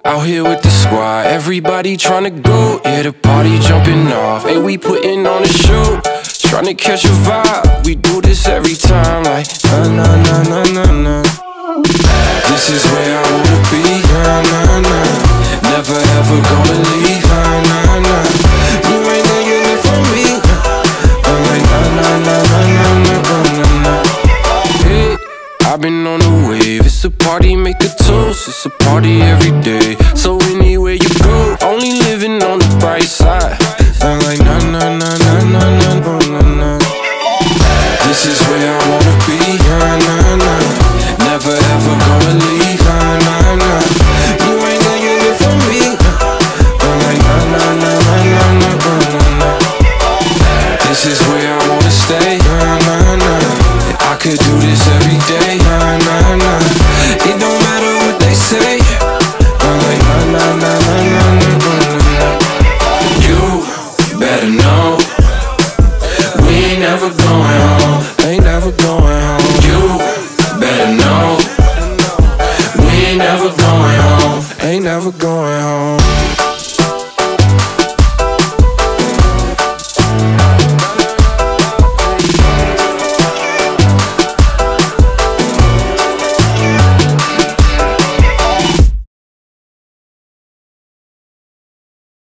Out here with the squad, everybody tryna go. Yeah, the party jumping off. Hey, we putting on a show, tryna catch a vibe. We do this every time, like na na na na na na. This is where I wanna be, na na na. Never ever gonna leave, na na na. You ain't gonna get it from me. I'm like na na na na na na na na. Hey, I've been on the wave. It's a party, make a toast. It's a party every day. So anywhere you go, only living on the bright side. I'm like na na na na na na na na. This is where I wanna be, na na na. Never ever gonna leave, na na na. You ain't gonna get it from me. I'm like na na na na na na na na. This is where I wanna stay, na na na. I could do this every day, na na na.